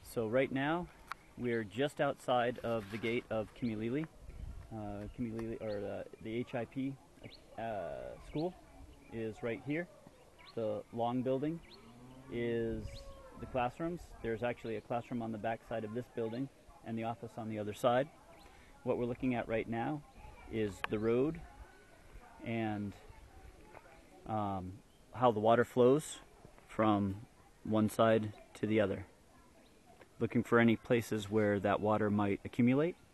So right now we're just outside of the gate of Kimilili. The HIP school is right here. The long building is the classrooms. There's actually a classroom on the back side of this building and the office on the other side. What we're looking at right now is the road and how the water flows from one side to the other. Looking for any places where that water might accumulate